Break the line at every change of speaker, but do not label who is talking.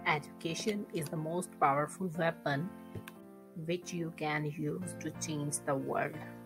Education is the most powerful weapon which you can use to change the world.